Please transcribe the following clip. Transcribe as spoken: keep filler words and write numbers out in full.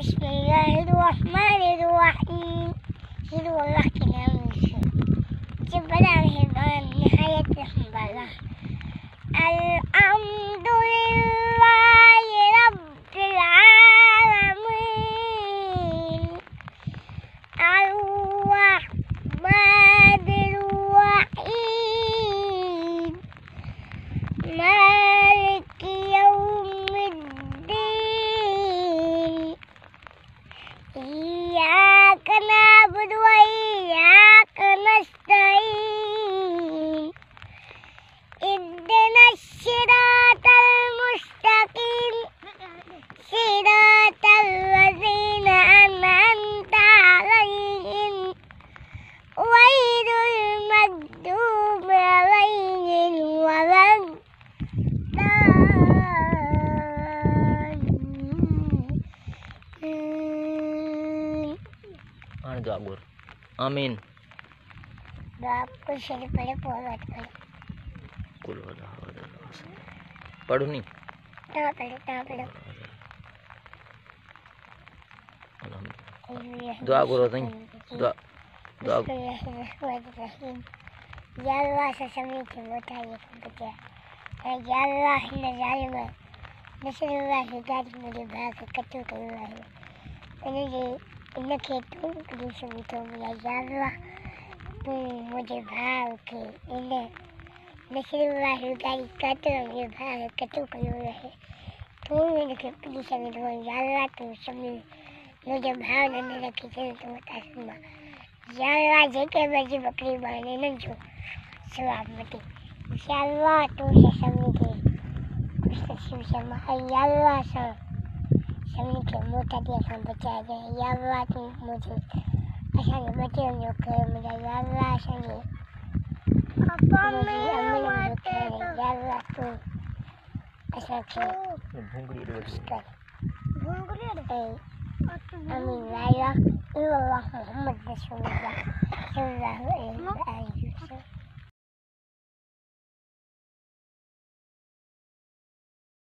बिस्मिल्लाहिर्रहमानिर्रहीम। फिर अल्लाह के नाम से जो बड़ा मेहरबान निहायत रहम वाला। अल्हम्दुलिल्लाहि रब्बिल आलमीन अर्रहमानिर रहीम मालिकि यौमिद्दीन इय्याका नअबुदु व इय्याका नस्तईन इहदिनस सिरातल मुस्तकीम सिरातल लज़ीना अनअमता अलैहिम गैरिल मग़दूबि अलैहिम वलद Zabur. Amin. आपको शरीर पड़े बहुत पड़े कुल पढ़ो नहीं ना पढ़ो ना पढ़ो दुआ करो नहीं दुआ दुआ या अल्लाह से समय के बताइए बच्चा या अल्लाह ने जालिम नसरुल्लाह हिदायत मुझे भाग कट्टू कर रहा है मैंने ये इनके तुम किसी भी तो मिला या अल्लाह तुम मुझे भाग के इन्हें नसरुल्लाह हिदायत कट्टू मुझे भाग कट्टू कर रहा है तुम मेरे के किसी भी तो या अल्लाह तुम समय मुझे भाव नहीं रखी चल तो बता सुना या अल्लाह जेके बजी बकरी बाने न जो सवाब मती या अल्लाह तू से समय के कुछ तस्वीर से या अल्लाह से समय के मोटा दिया से बचा दे या अल्लाह तू मुझे ऐसा नहीं बचे जो कर मुझे या अल्लाह से ये मुझे अमीन मुझे या अल्लाह तू ऐसा कर भूंगड़ी रे भूंगड़ी रे अमीन या अल्लाह मोहम्मद रसूलुल्लाह।